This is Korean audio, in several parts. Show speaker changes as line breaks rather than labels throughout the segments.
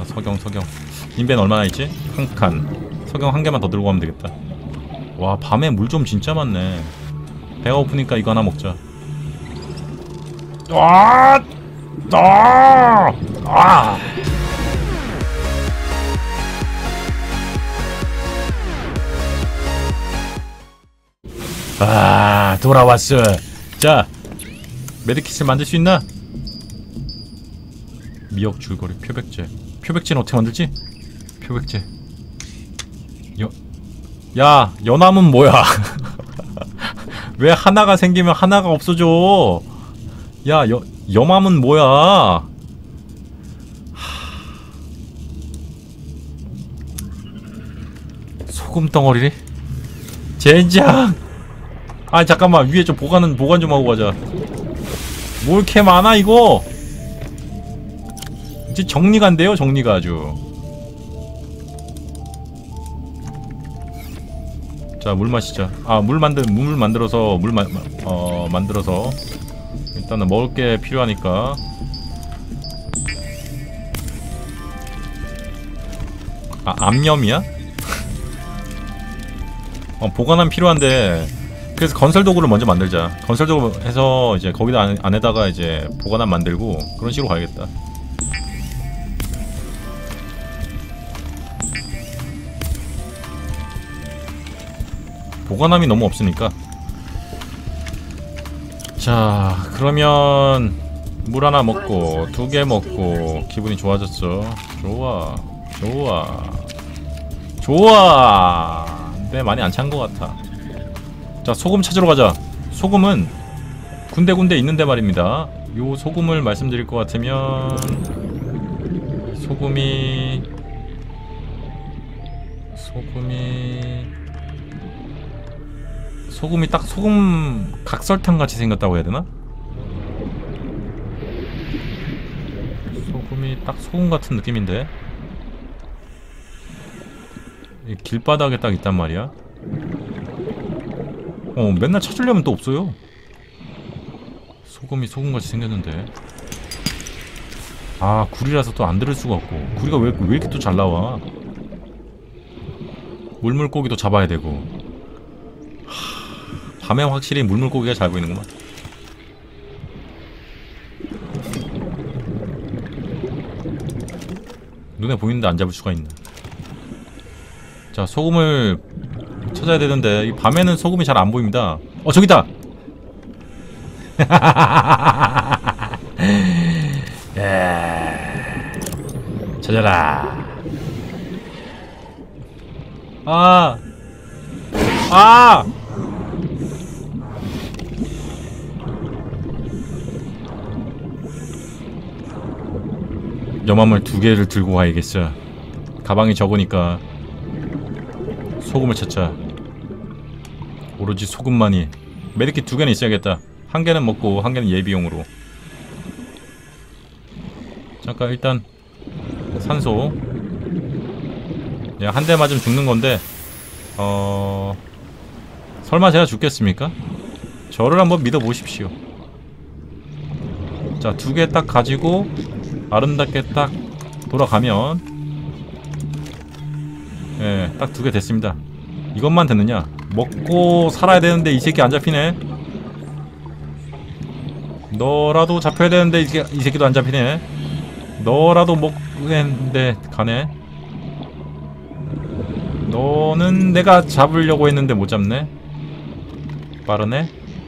석영. 인벤 얼마나 있지? 한 칸. 석영 한 개만 더 들고 가면 되겠다. 와, 밤에 물 좀 진짜 많네. 배가 고프니까 이거 하나 먹자. 돌아왔어. 자, 메디킷을 만들 수 있나? 미역 줄거리, 표백제. 표백제는 어떻게 만들지? 표백제. 야, 연암은 뭐야? 왜 하나가 생기면 하나가 없어져? 야, 염암은 뭐야? 소금 덩어리? 젠장! 아, 잠깐만, 위에 좀 보관 좀 하고 가자. 뭘 이렇게 많아 이거? 이제 정리가 안 돼요, 정리가 아주. 자, 물 마시자. 아, 물 만들어서 만들어서 일단은 먹을 게 필요하니까. 아, 암염이야? 보관하면 필요한데. 그래서 건설 도구를 먼저 만들자. 건설 도구 해서 이제 거기다 안에다가 이제 보관함 만들고 그런 식으로 가야겠다. 보관함이 너무 없으니까. 자, 그러면 물 하나 먹고 2개 먹고 기분이 좋아졌어. 좋아. 근데 많이 안 찬 것 같아. 자, 소금 찾으러 가자. 소금은 군데군데 있는데 말입니다. 요 소금을 말씀드릴 것 같으면 소금이 딱 소금 각설탕 같이 생겼다고 해야 되나? 소금이 딱 소금 같은 느낌인데 이 길바닥에 딱 있단 말이야. 맨날 찾으려면 또 없어요. 소금이 소금같이 생겼는데. 아, 굴이라서 또 안 들을 수가 없고. 굴이가 왜 이렇게 또 잘 나와? 물물고기도 잡아야 되고. 밤에 확실히 물물고기가 잘 보이는구만. 눈에 보이는데 안 잡을 수가 있나. 자, 소금을 찾아야 되는데 이 밤에는 소금이 잘 안 보입니다. 저기다! 찾아라. 염함을 2개를 들고 가야겠어. 가방이 적으니까 소금을 찾자. 오로지 소금만이. 메디킷 2개는 있어야겠다. 1개는 먹고 1개는 예비용으로. 잠깐 일단 산소. 한 대 맞으면 죽는 건데 설마 제가 죽겠습니까? 저를 한번 믿어보십시오. 자, 2개 딱 가지고 아름답게 딱 돌아가면 딱 2개 됐습니다. 이것만 됐느냐? 먹고 살아야 되는데 이 새끼 안 잡히네. 너라도 잡혀야 되는데 이 새끼도 안 잡히네. 너라도 먹는데 가네. 너는 내가 잡으려고 했는데 못 잡네. 빠르네.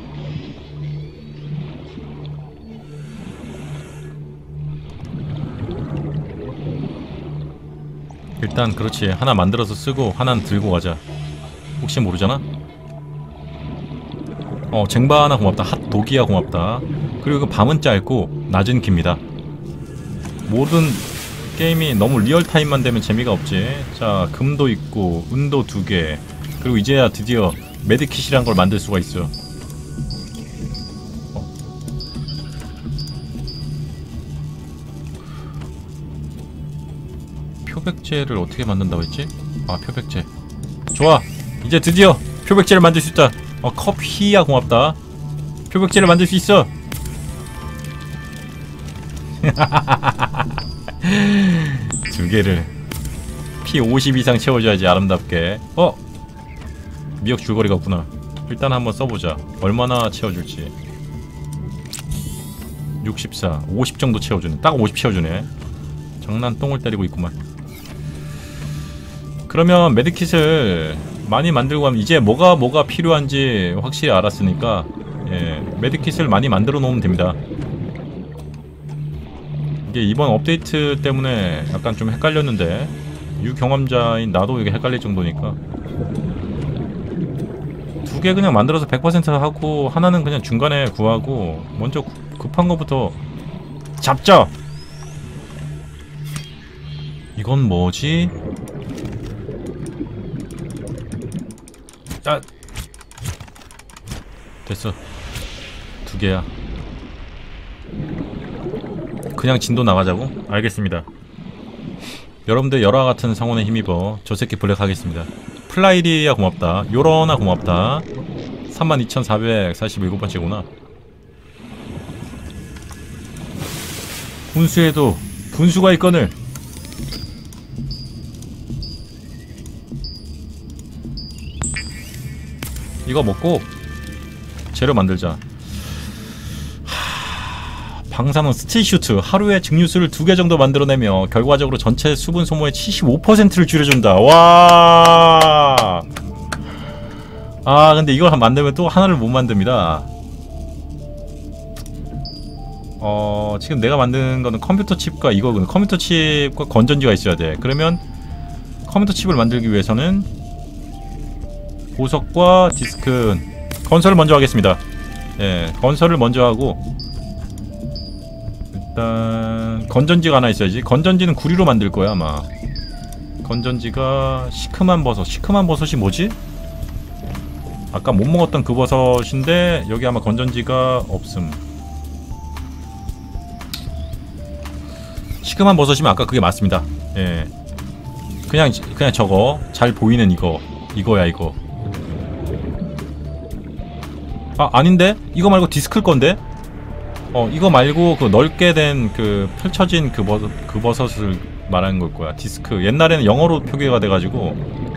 일단 그렇지. 하나 만들어서 쓰고 하나는 들고 가자. 혹시 모르잖아? 쟁바하나 고맙다. 핫도기야 고맙다. 그리고 밤은 짧고 낮은 깁니다. 모든 게임이 너무 리얼타임만 되면 재미가 없지. 자, 금도 있고 은도 2개. 그리고 이제야 드디어 메디킷이란 걸 만들 수가 있어. 표백제를 어떻게 만든다고 했지? 아, 표백제. 좋아! 이제 드디어 표백제를 만들 수 있다. 커피야 고맙다. 표백제를 만들 수 있어. 두 개를 피 50 이상 채워줘야지 아름답게. 미역 줄거리가 없구나. 일단 한번 써보자. 얼마나 채워줄지. 64, 50 정도 채워주네. 딱 50 채워주네. 장난 똥을 때리고 있구만. 그러면 메드킷을 많이 만들고 하면 이제 뭐가 필요한지 확실히 알았으니까, 예, 메드킷을 많이 만들어 놓으면 됩니다. 이게 이번 업데이트 때문에 약간 좀 헷갈렸는데, 유경험자인 나도 이게 헷갈릴 정도니까 두 개 그냥 만들어서 100% 하고 하나는 그냥 중간에 구하고 먼저 급한 거부터 잡자. 이건 뭐지? 아, 됐어. 두 개야. 그냥 진도 나가자고? 알겠습니다. 여러분들 열화 같은 성원에 힘입어 저 새끼 블랙 하겠습니다. 플라이리야 고맙다. 요러나 고맙다. 32,447번째구나. 분수에도 분수가 있거늘. 이거 먹고 재료 만들자. 방사능 스틸슈트 하루에 증류수를 2개 정도 만들어내며 결과적으로 전체 수분 소모의 75%를 줄여준다. 와. 아 근데 이걸 만들면 또 하나를 못 만듭니다. 지금 내가 만든 거는 컴퓨터 칩과 이거거든. 컴퓨터 칩과 건전지가 있어야 돼. 그러면 컴퓨터 칩을 만들기 위해서는 보석과 디스크, 건설을 먼저 하겠습니다. 예, 건설을 먼저 하고 일단 건전지가 하나 있어야지. 건전지는 구리로 만들 거야 아마. 건전지가 시큼한 버섯. 시큼한 버섯이 뭐지? 아까 못 먹었던 그 버섯인데 여기 아마 건전지가 없음. 시큼한 버섯이면 아까 그게 맞습니다. 예, 그냥 저거 잘 보이는 이거야 이거. 아 아닌데? 이거 말고 디스크일 건데? 이거 말고 그 넓게 된 그 펼쳐진 그 버섯을 말하는 걸 거야. 디스크. 옛날에는 영어로 표기가 돼가지고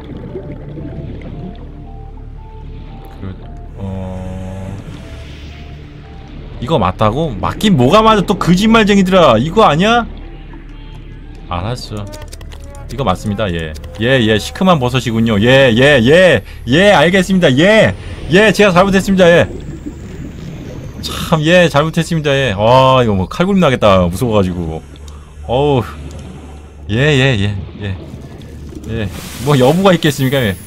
이거 맞다고? 맞긴 뭐가 맞아. 또 거짓말쟁이들아. 이거 아니야? 알았어. 이거 맞습니다. 예, 시큼한 버섯이군요. 예, 알겠습니다. 예, 제가 잘못했습니다. 예. 참, 예, 잘못했습니다. 예. 와, 이거 뭐 칼군림 나겠다. 무서워가지고. 어우. 예. 뭐 여부가 있겠습니까? 예.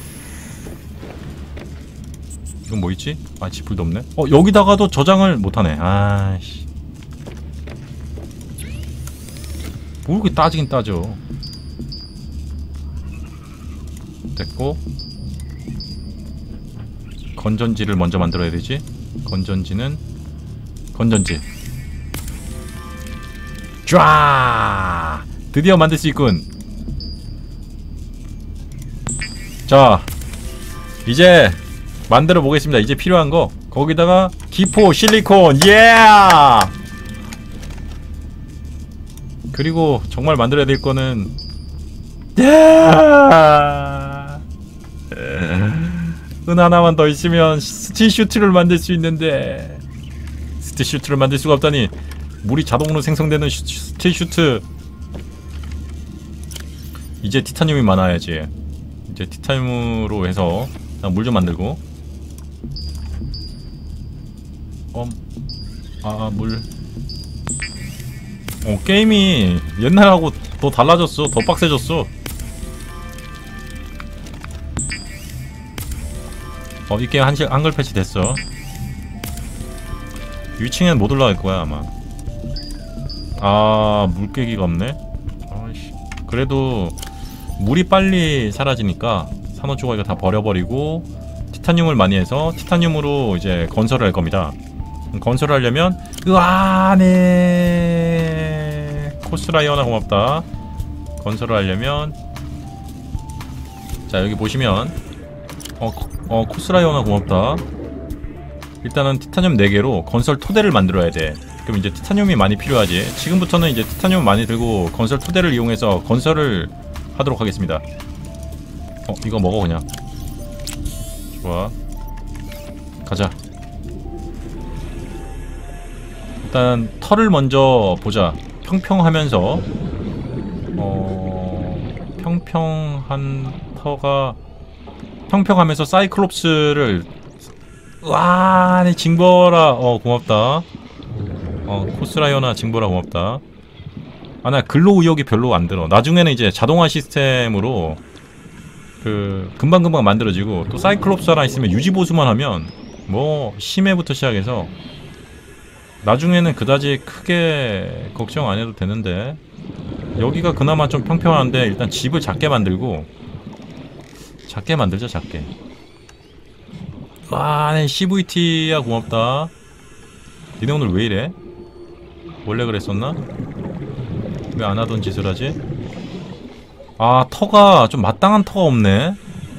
이건 뭐 있지? 아, 지풀도 없네. 여기다가도 저장을 못하네. 아이씨. 뭐 이렇게 따지긴 따져. 됐고. 건전지를 먼저 만들어야 되지. 건전지 쫙! 드디어 만들 수 있군. 자, 이제 만들어 보겠습니다. 이제 필요한 거 거기다가 기포 실리콘. 예! 그리고 정말 만들어야 될 거는 은 하나만 더 있으면 스틸슈트를 만들 수 있는데 스틸슈트를 만들 수가 없다니. 물이 자동으로 생성되는 스틸슈트. 이제 티타늄이 많아야지. 이제 티타늄으로 해서 물 좀 만들고. 물. 게임이 옛날하고 더 달라졌어. 더 빡세졌어. 이 게임 한글 패치 됐어. 위층엔 못 올라갈 거야 아마. 물깨기가 없네. 아이씨. 그래도 물이 빨리 사라지니까 산호초가 이거 다 버려버리고 티타늄을 많이 해서 티타늄으로 이제 건설을 할 겁니다. 건설을 하려면 네. 코스라이어나 고맙다. 건설을 하려면 자 여기 보시면 코스라이어나 고맙다. 일단은 티타늄 4개로 건설 토대를 만들어야 돼. 그럼 이제 티타늄이 많이 필요하지. 지금부터는 이제 티타늄 많이 들고 건설 토대를 이용해서 건설을 하도록 하겠습니다. 이거 먹어 그냥. 좋아. 가자. 일단 털을 먼저 보자. 평평하면서 평평한 터가 평평하면서 사이클롭스를 와, 네, 징버라. 고맙다. 코스라이어나 징버라 고맙다. 나 근로 의욕이 별로 안 들어. 나중에는 이제 자동화 시스템으로 금방금방 만들어지고, 또 사이클롭스 하나 있으면 유지보수만 하면 뭐 심해부터 시작해서 나중에는 그다지 크게 걱정 안 해도 되는데, 여기가 그나마 좀 평평한데 일단 집을 작게 만들고, 작게 만들자. 작게. 네, CVT야 고맙다. 니네 오늘 왜 이래? 원래 그랬었나? 왜 안 하던 짓을 하지? 터가 좀 마땅한 터가 없네.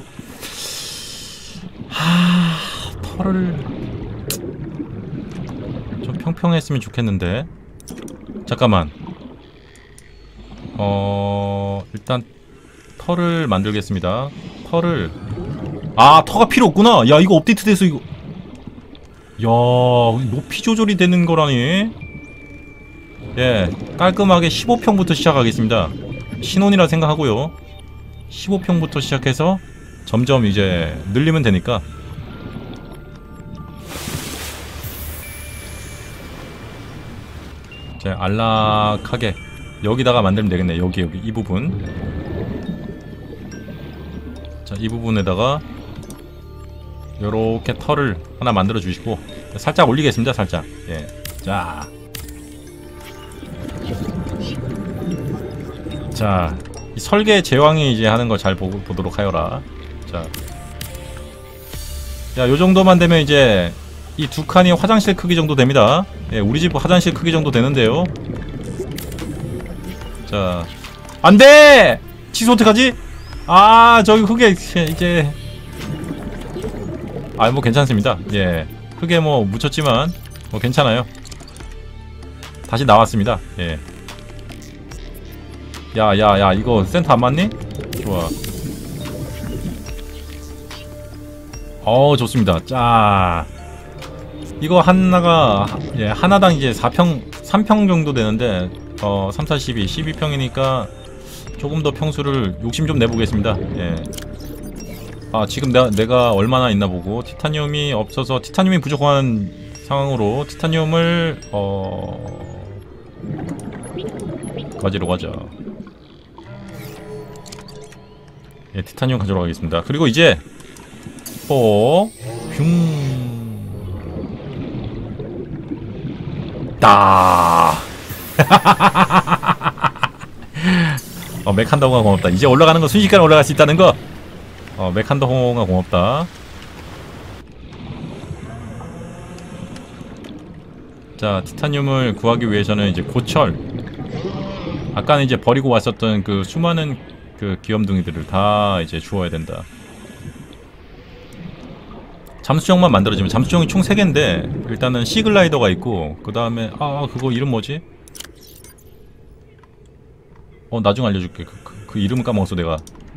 터를 좀 평평했으면 좋겠는데. 잠깐만. 일단 털을 만들겠습니다. 털을. 터가 필요 없구나. 야, 이거 업데이트 돼서 이거. 야, 높이 조절이 되는 거라니. 예, 깔끔하게 15평부터 시작하겠습니다. 신혼이라 생각하고요. 15평부터 시작해서 점점 이제 늘리면 되니까. 이제 안락하게 여기다가 만들면 되겠네. 여기 이 부분. 자, 이 부분에다가 요렇게 털을 하나 만들어 주시고, 살짝 올리겠습니다. 살짝. 예. 자, 이 설계 제왕이 이제 하는 거 잘 보도록 하여라. 자, 야, 요 정도만 되면 이제 이 두 칸이 화장실 크기 정도 됩니다. 예, 우리 집 화장실 크기 정도 되는데요. 자, 안 돼! 취소 어떡하지? 저기 흙에 이제 뭐 괜찮습니다. 예, 흙에 뭐 묻혔지만 뭐 괜찮아요. 다시 나왔습니다. 예. 야, 이거 센터 안 맞니? 좋아. 좋습니다. 자, 이거 하나당 이제 3평 정도 되는데, 3, 4, 12평이니까 조금 더 평수를 욕심 좀 내보겠습니다. 예. 지금 내가 얼마나 있나 보고, 티타늄이 없어서, 티타늄이 부족한 상황으로 티타늄을 가지러 가자. 예, 티타늄 가져러 가겠습니다. 그리고 이제 흉 따. 맥한다 홍아 고맙다. 이제 올라가는 거 순식간에 올라갈 수 있다는 거. 맥한다 홍아 고맙다. 자, 티타늄을 구하기 위해서는 이제 고철, 아까는 이제 버리고 왔었던 그 수많은 그 귀염둥이들을 다 이제 주워야 된다. 잠수정만 만들어지면, 잠수정이 총 3개인데 일단은 시글라이더가 있고, 그 다음에 그거 이름 뭐지? 나중에 알려줄게. 그 이름은 까먹었어 내가.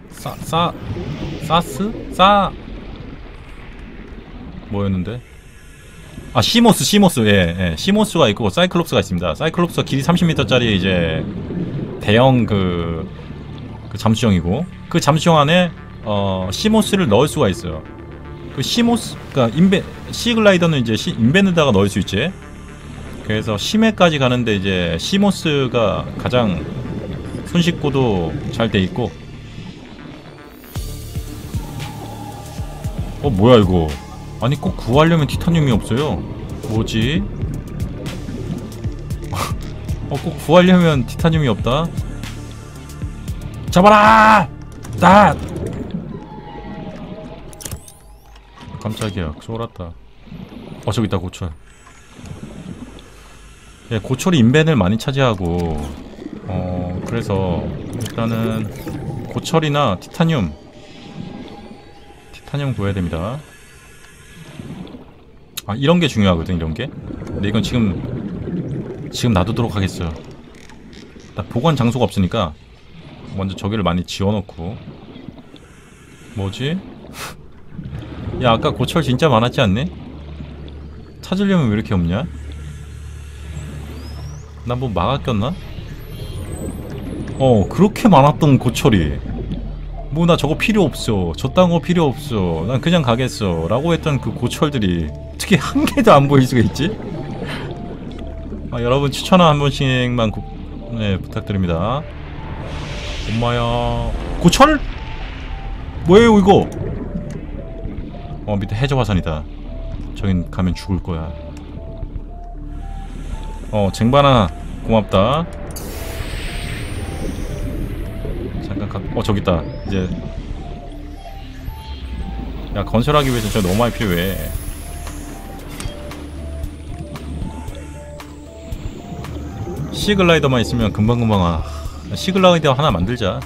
뭐였는데? 시모스. 예, 시모스가 있고 사이클롭스가 있습니다. 사이클롭스가 길이 30m짜리 이제 대형 그 잠수정이고, 그 잠수정 안에 시모스를 넣을 수가 있어요. 그 시모스, 그러니까 시글라이더는 이제 인벤에다가 넣을 수 있지. 그래서 심해까지 가는데 이제 시모스가 가장 손쉽고도 잘 돼 있고. 뭐야 이거? 아니, 꼭 구하려면 티타늄이 없어요. 뭐지? 꼭 구하려면 티타늄이 없다. 잡아라! 깜짝이야, 쫄았다. 저기 있다, 고철. 예, 고철이 인벤을 많이 차지하고, 그래서 일단은 고철이나 티타늄 구해야 됩니다. 이런 게 중요하거든, 이런 게. 근데 이건 지금 지금 놔두도록 하겠어. 나 보관 장소가 없으니까 먼저 저기를 많이 지어놓고. 뭐지? 야, 아까 고철 진짜 많았지 않니? 찾으려면 왜 이렇게 없냐? 난 뭐 막아 꼈나? 그렇게 많았던 고철이 뭐 나 저거 필요 없어, 저딴 거 필요 없어, 난 그냥 가겠어 라고 했던 그 고철들이 어떻게 한 개도 안 보일 수가 있지? 여러분 추천화 한 번씩만 네, 부탁드립니다. 엄마야, 고철? 뭐예요 이거? 밑에 해저 화산이다. 저긴 가면 죽을 거야. 쟁반아 고맙다. 잠깐 저기 있다. 이제 야, 건설하기 위해서 저 너무 많이 필요해. 시글라이더만 있으면 금방금방 시글라이더 하나 만들자.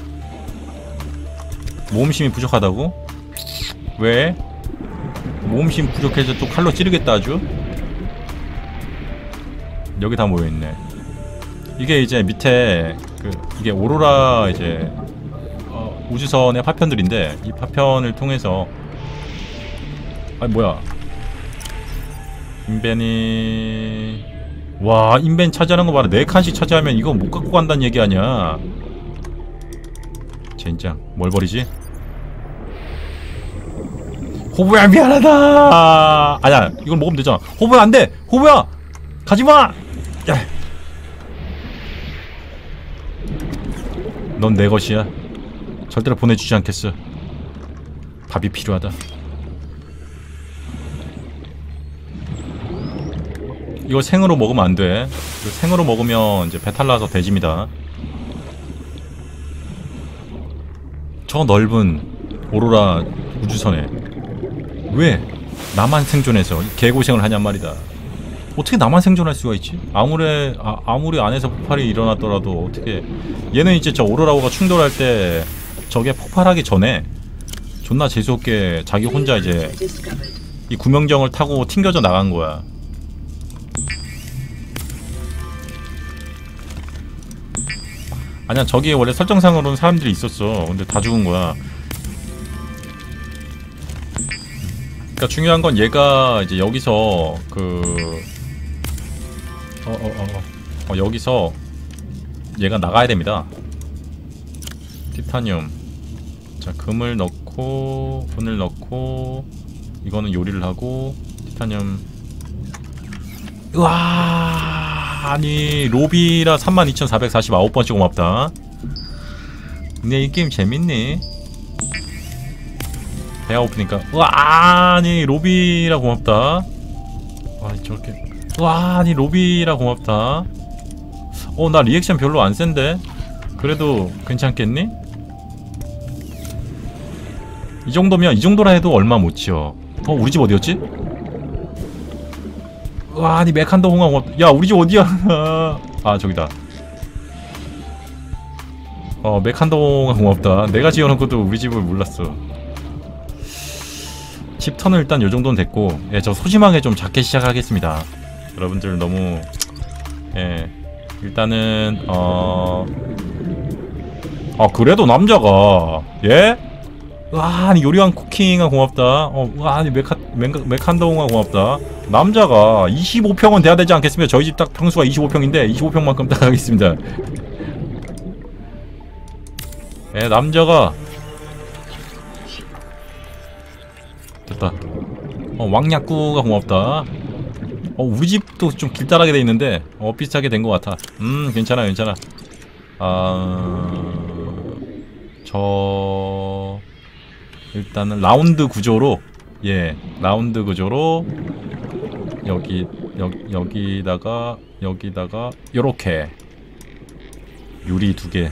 모험심이 부족하다고? 왜? 모험심 부족해서 또 칼로 찌르겠다 아주? 여기 다 모여있네. 이게 이제 밑에 이게 오로라 이제 우주선의 파편들인데, 이 파편을 통해서 뭐야, 인벤이 와, 인벤 차지하는 거 봐라. 4칸씩 차지하면 이거 못 갖고 간다는 얘기 아니야. 젠장, 뭘 버리지? 호부야 미안하다. 아니야, 이걸 먹으면 되잖아. 호부야 안돼. 호부야 가지마. 넌 내 것이야. 절대로 보내주지 않겠어. 밥이 필요하다. 이거 생으로 먹으면 안 돼. 이거 생으로 먹으면 이제 배탈 나서 돼집니다. 저 넓은 오로라 우주선에 왜 나만 생존해서 개고생을 하냔 말이다. 어떻게 나만 생존할 수가 있지? 아무리 안에서 폭발이 일어났더라도 어떻게. 얘는 이제 저 오로라호가 충돌할 때 저게 폭발하기 전에 존나 재수없게 자기 혼자 이제 이 구명정을 타고 튕겨져 나간 거야. 아니야, 저기에 원래 설정상으로는 사람들이 있었어. 근데 다 죽은 거야. 그러니까 중요한 건 얘가 이제 여기서 여기서 얘가 나가야 됩니다. 티타늄. 자, 금을 넣고 은을 넣고 이거는 요리를 하고 티타늄. 우와, 아니 로비라 32,449번씩 고맙다. 근데 이 게임 재밌니? 배가 고프니까. 우와, 아니 로비라 고맙다. 아니 저렇게. 우와, 아니 로비라 고맙다. 나 리액션 별로 안 센데? 그래도 괜찮겠니? 이 정도면, 이 정도라 해도 얼마 못 치어. 우리 집 어디였지? 와, 아니 메칸더 홍아 고맙다. 야, 우리 집 어디야? 아, 저기다. 메칸더 홍아 고맙다. 내가 지어놓고도 우리 집을 몰랐어. 집 턴은 일단 요 정도는 됐고, 예, 저 소심하게 좀 작게 시작하겠습니다. 여러분들 너무, 예, 일단은 그래도 남자가, 예? 와, 아니 요리왕 쿠킹아 고맙다. 와, 아니 메칸더홍아 고맙다. 남자가 25평은 돼야 되지 않겠습니까? 저희 집 딱 평수가 25평인데 25평만큼 딱 하겠습니다. 예, 남자가 됐다. 왕약구가 고맙다. 우리 집도 좀 길다랗게 돼 있는데 비슷하게 된 것 같아. 괜찮아. 일단은 라운드 구조로, 예, 라운드 구조로 여기다가 요렇게 유리 2개.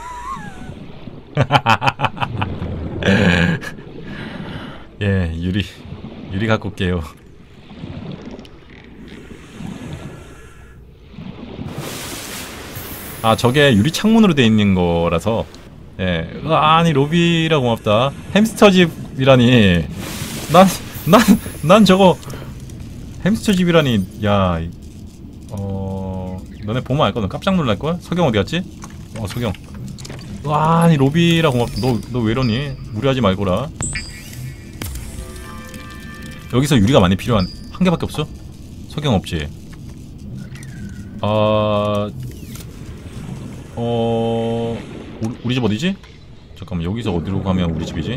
예, 유리 갖고 올게요. 저게 유리 창문으로 돼 있는 거라서. 예, 아니 로비라 고맙다. 햄스터 집이라니. 난 저거 햄스터 집이라니. 야, 너네 보면 알거든. 깜짝 놀랄걸? 석영 어디 갔지? 석영. 와, 아니 로비라 고맙다. 너 왜 이러니? 무리하지 말거라. 여기서 유리가 많이 필요한. 한 개밖에 없어? 석영 없지? 우리 집 어디지? 잠깐만, 여기서 어디로 가면 우리 집이지?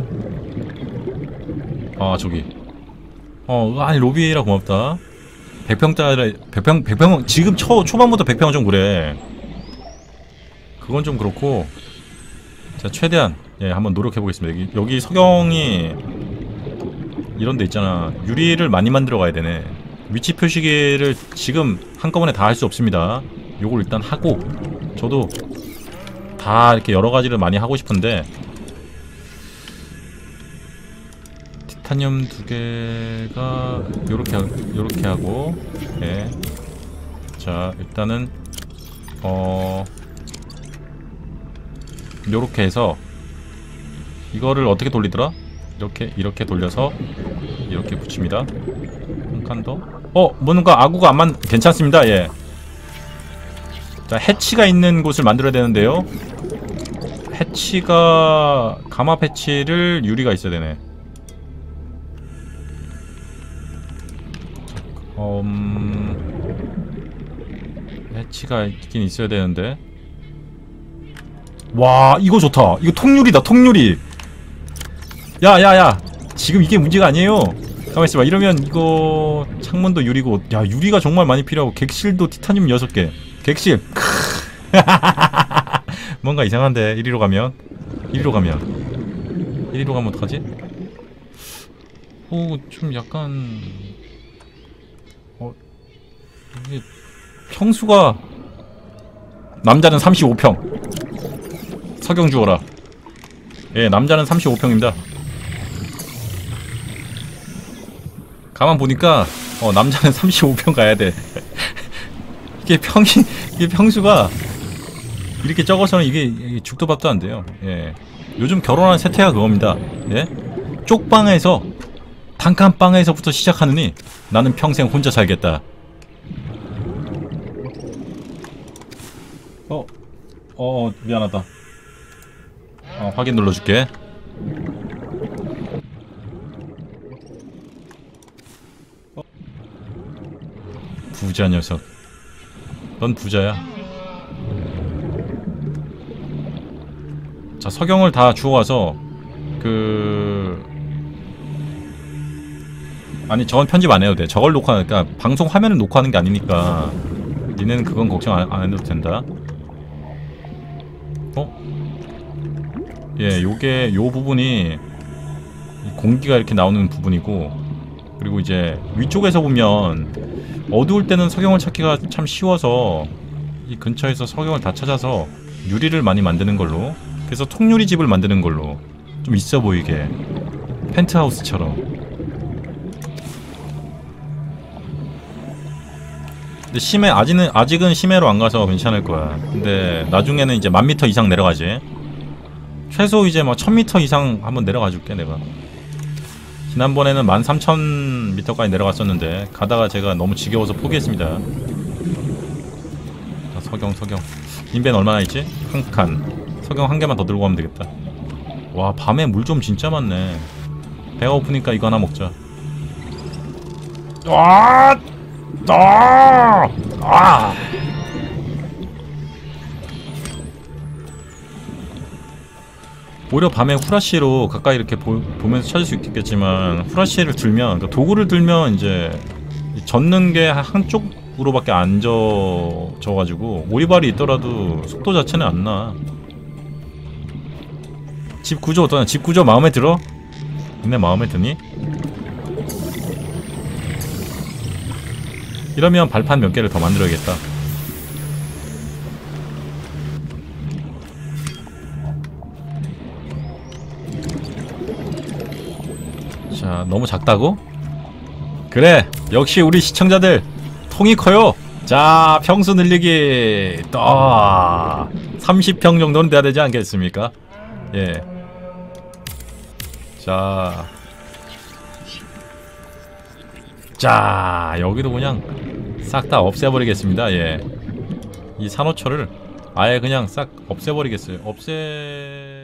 저기. 아니 로비라 고맙다. 100평짜리 100평 지금 초반부터 100평은 좀 그래. 그건 좀 그렇고. 자, 최대한 한번 노력해 보겠습니다. 여기 석영이 이런 데 있잖아. 유리를 많이 만들어 가야 되네. 위치 표시기를 지금 한꺼번에 다 할 수 없습니다. 요걸 일단 하고, 저도 다 이렇게 여러 가지를 많이 하고 싶은데, 티타늄 2개가 요렇게 하고, 자, 일단은 요렇게 해서 이거를 어떻게 돌리더라? 이렇게 돌려서 이렇게 붙입니다. 한 칸 더. 뭔가 아구가 괜찮습니다. 예. 자, 해치가 있는 곳을 만들어야 되는데요. 해치가 감압 해치를 유리가 있어야 되네. 해치가 있긴 있어야 되는데. 와, 이거 좋다. 이거 통유리다, 통유리. 야, 지금 이게 문제가 아니에요. 가만히 있어봐. 이러면 이거 창문도 유리고, 야, 유리가 정말 많이 필요하고, 객실도 티타늄 6개. 객실. 뭔가 이상한데. 1위로 가면 어떡하지? 좀 약간 이게 평수가, 남자는 35평. 석영 주어라. 예, 남자는 35평입니다. 가만 보니까 남자는 35평 가야 돼. 이게 평수가 이렇게 적어서는 이게 죽도 밥도 안 돼요. 예. 요즘 결혼한 세태가 그겁니다. 예? 쪽방에서, 단칸방에서부터 시작하느니 나는 평생 혼자 살겠다. 미안하다. 확인 눌러줄게. 부자 녀석. 넌 부자야. 자, 석영을 다 주워와서 아니, 저건 편집 안 해도 돼. 저걸 그러니까 방송 화면을 녹화하는 게 아니니까 니네는 그건 걱정 안 해도 된다. 예, 요 부분이 공기가 이렇게 나오는 부분이고, 그리고 이제 위쪽에서 보면 어두울 때는 석영을 찾기가 참 쉬워서 이 근처에서 석영을 다 찾아서 유리를 많이 만드는 걸로, 그래서 통유리 집을 만드는 걸로, 좀 있어 보이게 펜트하우스처럼. 근데 아직은 심해로 안 가서 괜찮을 거야. 근데 나중에는 이제 10,000m 이상 내려가지. 최소 이제 1000m 이상 한번 내려가 줄게, 내가. 지난번에는 13,000m까지 내려갔었는데 가다가 제가 너무 지겨워서 포기했습니다. 자, 석영. 인벤 얼마나 있지? 한 칸. 석영 한 개만 더 들고 가면 되겠다. 와, 밤에 물 좀 진짜 많네. 배가 고프니까 이거 하나 먹자. 오히려 밤에 후라시로 가까이 이렇게 보면서 찾을 수 있겠지만, 후라시를 들면, 그러니까 도구를 들면 이제 젓는 게 한쪽으로밖에 안 져가지고 오리발이 있더라도 속도 자체는 안 나. 집 구조 어떠냐? 집 구조 마음에 들어? 니네 마음에 드니? 이러면 발판 몇 개를 더 만들어야겠다. 자, 너무 작다고? 그래, 역시 우리 시청자들 통이 커요. 자, 평수 늘리기 또 30평 정도는 돼야 되지 않겠습니까? 예. 자, 여기도 그냥 싹 다 없애버리겠습니다. 예. 이 산호초를 아예 그냥 싹 없애버리겠어요. 없애